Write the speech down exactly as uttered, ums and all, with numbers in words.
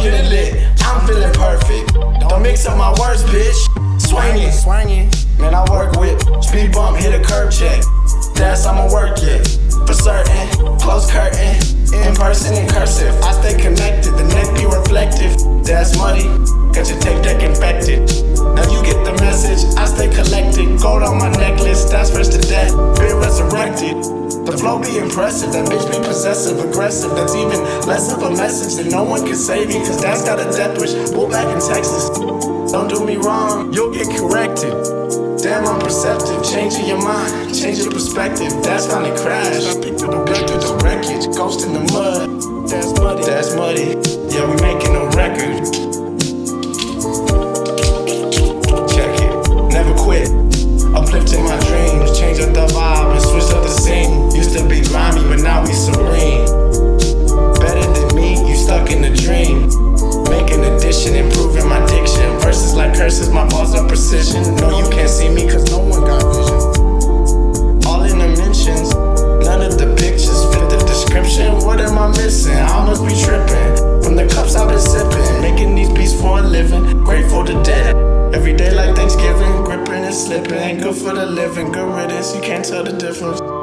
getting lit, I'm feeling perfect. Don't mix up my words, bitch. Swinging, swinging. Man, I work with speed bump, hit a curb check. That's I'ma work it for certain. Close curtain, in person and cursive. I stay connected, the neck be reflective. That's muddy, got your tape deck infected. Now you get the message, I stay collected. Gold on my necklace, that's first to death. Been resurrected. The flow be impressive, that bitch be possessive, aggressive. That's even less of a message that no one can save me, cause that's got a death wish. Pull back in Texas. Don't do me wrong, you'll get corrected. Damn, I'm perceptive, changing your mind, changing perspective. That's finally crashed. I picked up the wreck through the wreckage, ghost in the mud. That's muddy, that's muddy. Yeah, we making a record. Check it, never quit. Uplifting my dreams, change up the vibe and switch up the scene. Used to be grimy, but now we serene. Better than me, you stuck in the dream. Making addition, improving my diction. Verses like curses, my bars are precision. No, you can't see me cause no one got vision. All in the mentions, none of the pictures fit the description. What am I missing? I must be tripping. From the cups I've been sipping, making these beats for a living. Grateful to dead. Every day like Thanksgiving, gripping and slipping. Ain't good for the living, good riddance, you can't tell the difference.